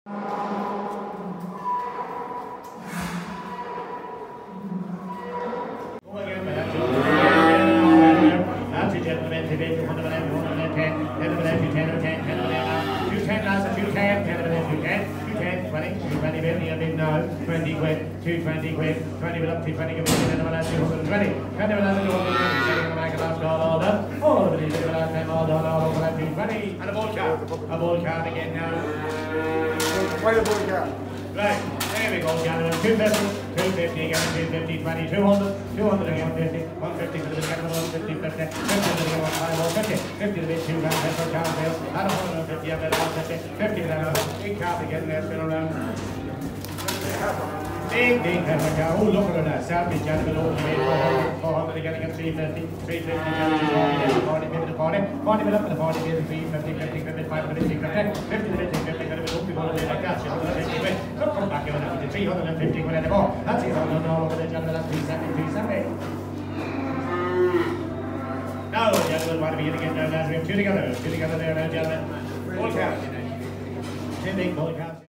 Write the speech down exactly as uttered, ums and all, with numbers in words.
twenty quid, two twenty quid, twenty quid up, two twenty quid, and the last two hundred twenty. And the last two hundred twenty, taking the back of last call, all done. All of it is the last time, all done, all over that two twenty. And a ball card. A ball card again now. Why the ball card? Right, there we go, gentlemen. two fifty, two fifty again, two fifty, twenty, two hundred, two hundred again, one fifty, one fifty for the second one, fifty, fifty, fifty to the one, five, one fifty, fifty to the two, round, ten for card sales, and one hundred fifty, and then one fifty, fifty to that, big card again, there, spin around. Big, big pepper cow. Oh, look at that. Southeast gentlemen over the way. four hundred again against three fifty. three fifty, forty, fifty, forty. forty mil up to the forty, fifty, fifty, fifty, fifty, five hundred, fifty, fifty, fifty, fifty, fifty, like that. fifty quid. Look, come back here to three hundred fifty quid anymore. That's it. All over the gentlemen. That's three seventy, three seventy. Now, gentlemen, want to be in again now, lads. We have two together. Two together there now, gentlemen. Full count. Two big full count.